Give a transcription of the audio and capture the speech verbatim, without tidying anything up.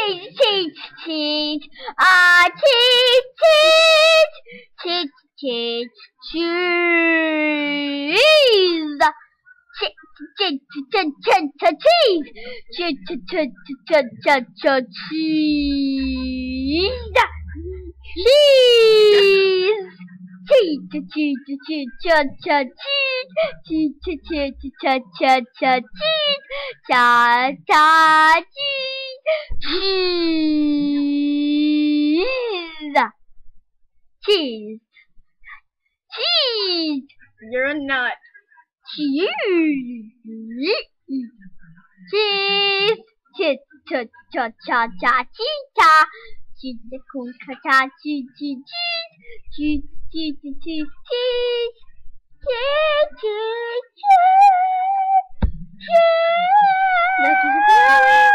cheese, cheese, cheese, ah, cheese, cheese, cheese, cheese, cheese. Cheese, cheese, cheese, cheese, cheese, cheese, cheese, cheese, cheese, cheese, cheese, cheese, cheese, cheese, cheese, cheese, cheese, cheese, cheese, cha cha cheese, cheese, cheese. You're a nut. Cheese, cheese, cheese, cha cha cha cha cheese, cha, cheese, the cool cha cheese, cheese, cheese, cheese, cheese, cheese, cheese, cheese, cheese, cheese.